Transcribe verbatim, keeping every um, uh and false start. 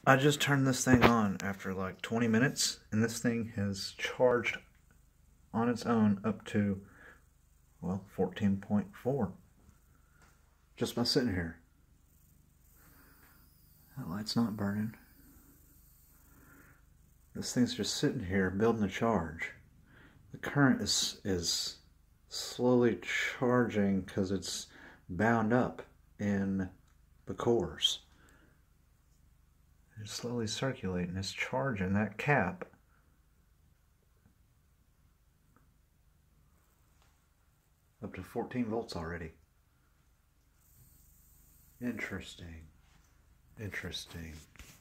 I just turned this thing on after like twenty minutes, and this thing has charged on its own up to, well, fourteen point four. Just by sitting here. That light's not burning. This thing's just sitting here building a charge. The current is, is slowly charging because it's bound up in the cores. It's slowly circulating, it's charging that cap. Up to fourteen volts already. Interesting. Interesting.